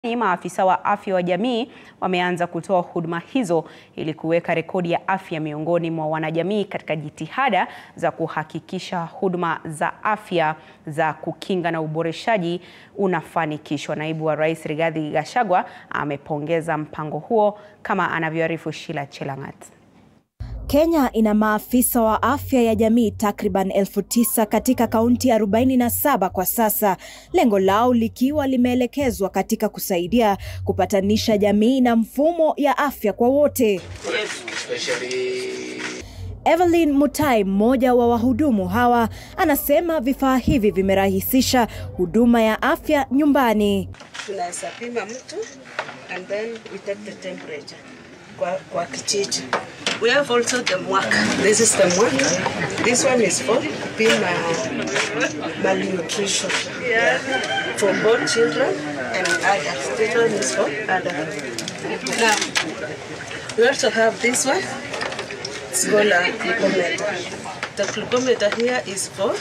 Maafisa wa afya wa jamii wameanza kutoa huduma hizo ili kuweka rekodi ya afya miongoni mwa wanajamii katika jitihada za kuhakikisha huduma za afya za kukinga na uboreshaji unafanikishwa. Naibu wa Rais Rigathi Gachagua amepongeza mpango huo kama anavyoarifu Shila Chelangat. Kenya ina maafisa wa afya ya jamii takriban 9,000 katika kaunti 47 kwa sasa. Lengo lao likiwa limeelekezwa katika kusaidia kupatanisha jamii na mfumo ya afya kwa wote. Evelyn Mutai, mmoja wa wahudumu hawa, anasema vifaa hivi vimerahisisha huduma ya afya nyumbani. Tunasapima mtu and then we take the temperature kwa kijiji. We have also the mwaka. This is the mwaka. This one is for malnutrition. Yeah. For both children and adults. This one is for adults. Now, we also have this one. It's called a glucometer. The glucometer here is for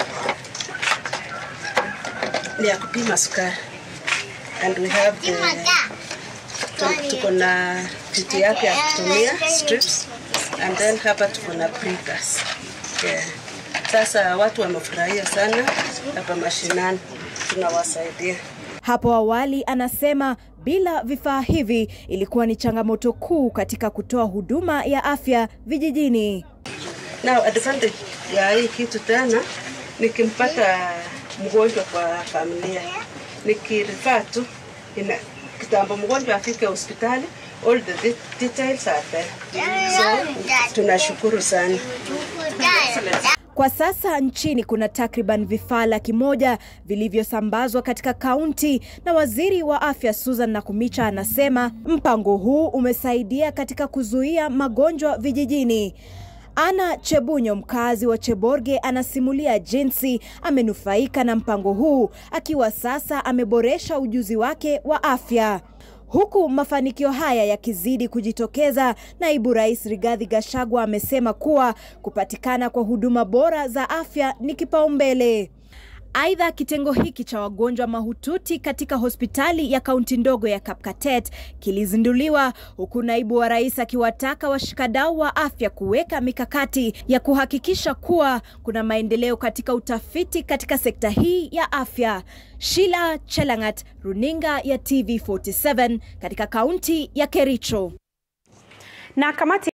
kupima sukari. And we have the tuko na jitihada ya kutumia strips, and then hapa tuko na breakers. Yeah. Sasa watu wamefurahia sana hapa mashinani, tunawasaidia. Hapo awali anasema bila vifaa hivi ilikuwa ni changamoto kuu katika kutoa huduma ya afya vijijini. Now advantage ya hii kitu tena, nikimpata mgonjwa kwa familia, nikirifaa tu kitambo mgonjwa afike hospitali, all the details are there. So tunashukuru sana. Kwa sasa nchini kuna takriban vifaa 100,000 vilivyosambazwa katika kaunti, na waziri wa afya Susan Nakumicha anasema mpango huu umesaidia katika kuzuia magonjwa vijijini. Ana Chebunyo, mkazi wa Cheborge, anasimulia jinsi amenufaika na mpango huu, akiwa sasa ameboresha ujuzi wake wa afya. Huku mafanikio haya yakizidi kujitokeza, Naibu Rais Rigathi Gachagua amesema kuwa kupatikana kwa huduma bora za afya ni kipaumbele. Aidha, kitengo hiki cha wagonjwa mahututi katika hospitali ya kaunti ndogo ya Kapkatet kilizinduliwa, huku naibu wa rais akiwataka washikadau wa afya kuweka mikakati ya kuhakikisha kuwa kuna maendeleo katika utafiti katika sekta hii ya afya. Shila Chelangat, runinga ya TV47 katika kaunti ya Kericho. Na kamati